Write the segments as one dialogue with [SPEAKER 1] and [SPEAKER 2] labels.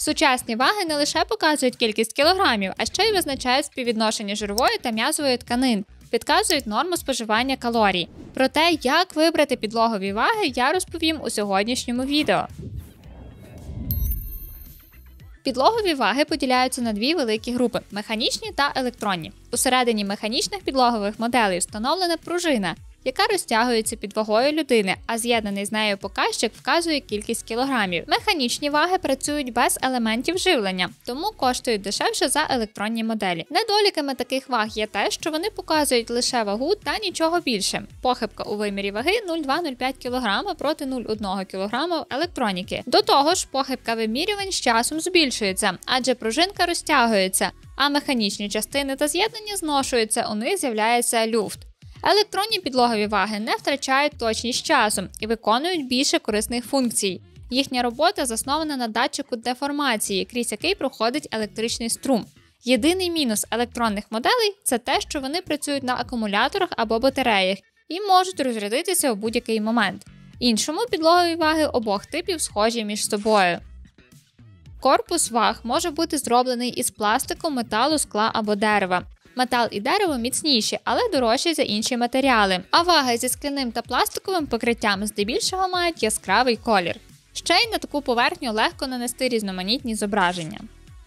[SPEAKER 1] Сучасні ваги не лише показують кількість кілограмів, а ще й визначають співвідношення жирової та м'язової тканин, підказують норму споживання калорій. Про те, як вибрати підлогові ваги, я розповім у сьогоднішньому відео. Підлогові ваги поділяються на дві великі групи – механічні та електронні. Усередині механічних підлогових моделей встановлена пружина, яка розтягується під вагою людини, а з'єднаний з нею показчик вказує кількість кілограмів. Механічні ваги працюють без елементів живлення, тому коштують дешевше за електронні моделі. Недоліками таких ваг є те, що вони показують лише вагу та нічого більше. Похибка у вимірі ваги 0,2-0,5 кг проти 0,1 кг електроніки. До того ж, похибка вимірювань з часом збільшується, адже пружинка розтягується, а механічні частини та з'єднання зношуються, у них з'являється люфт. Електронні підлогові ваги не втрачають точність часом і виконують більше корисних функцій. Їхня робота заснована на датчику деформації, крізь який проходить електричний струм. Єдиний мінус електронних моделей – це те, що вони працюють на акумуляторах або батареях і можуть розрядитися у будь-який момент. Іншому підлогові ваги обох типів схожі між собою. Корпус ваг може бути зроблений із пластику, металу, скла або дерева. Метал і дерево міцніші, але дорожчі за інші матеріали, а ваги зі скляним та пластиковим покриттям здебільшого мають яскравий колір. Ще й на таку поверхню легко нанести різноманітні зображення.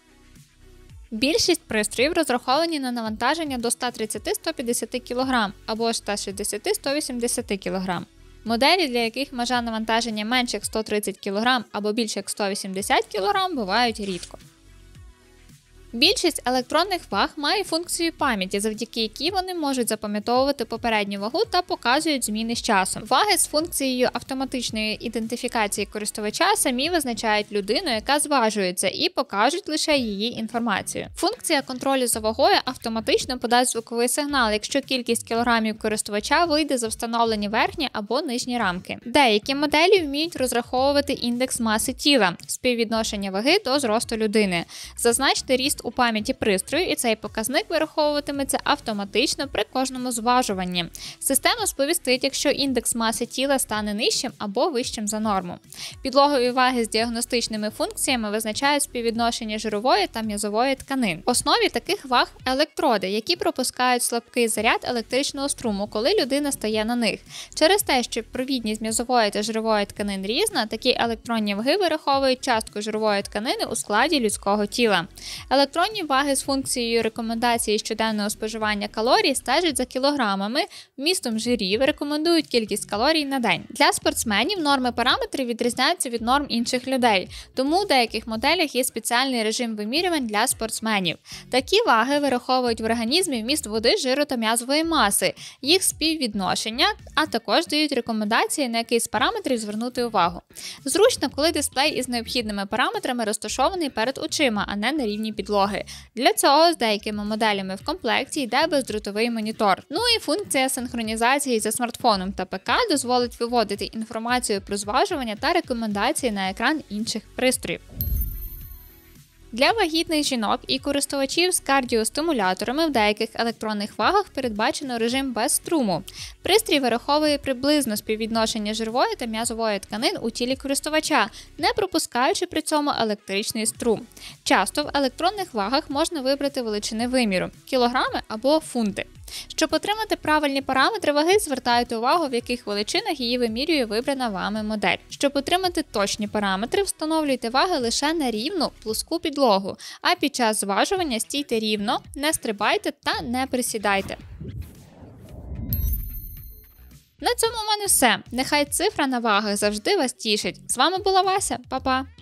[SPEAKER 1] Більшість пристроїв розраховані на навантаження до 130-150 кг або ж 160-180 кг. Моделі, для яких межа навантаження менше як 130 кг або більше як 180 кг, бувають рідко. Більшість електронних ваг має функцію пам'яті, завдяки якій вони можуть запам'ятовувати попередню вагу та показують зміни з часом. Ваги з функцією автоматичної ідентифікації користувача самі визначають людину, яка зважується, і покажуть лише її інформацію. Функція контролю за вагою автоматично подасть звуковий сигнал, якщо кількість кілограмів користувача вийде за встановлені верхні або нижні рамки. Деякі моделі вміють розраховувати індекс маси тіла, співвідношення ваги до зросту людини. Зазначте ріст у пам'яті пристрою, і цей показник вираховуватиметься автоматично при кожному зважуванні. Система сповістить, якщо індекс маси тіла стане нижчим або вищим за норму. Підлогові ваги з діагностичними функціями визначають співвідношення жирової та м'язової тканин. В основі таких ваг – електроди, які пропускають слабкий заряд електричного струму, коли людина стає на них. Через те, що провідність м'язової та жирової тканин різна, такі електронні ваги вираховують частку жирової тканини у складі людського тіла. Електронні ваги з функцією рекомендації щоденного споживання калорій стежать за кілограмами, вмістом жирів, рекомендують кількість калорій на день. Для спортсменів норми параметрів відрізняються від норм інших людей, тому у деяких моделях є спеціальний режим вимірювань для спортсменів. Такі ваги вираховують в організмі вміст води, жиру та м'язової маси, їх співвідношення, а також дають рекомендації, на який з параметрів звернути увагу. Зручно, коли дисплей із необхідними параметрами розташований перед очима, а не на рівні підлоги. Для цього з деякими моделями в комплекті йде бездротовий монітор. Ну і функція синхронізації зі смартфоном та ПК дозволить виводити інформацію про зважування та рекомендації на екран інших пристроїв. Для вагітних жінок і користувачів з кардіостимуляторами в деяких електронних вагах передбачено режим без струму. Пристрій вираховує приблизно співвідношення жирової та м'язової тканин у тілі користувача, не пропускаючи при цьому електричний струм. Часто в електронних вагах можна вибрати величини виміру – кілограми або фунти. Щоб отримати правильні параметри ваги, звертайте увагу, в яких величинах її вимірює вибрана вами модель. Щоб отримати точні параметри, встановлюйте ваги лише на рівну, плоску підлогу, а під час зважування стійте рівно, не стрибайте та не присідайте. На цьому в мене все. Нехай цифра на вагах завжди вас тішить. З вами була Вася. Па-па!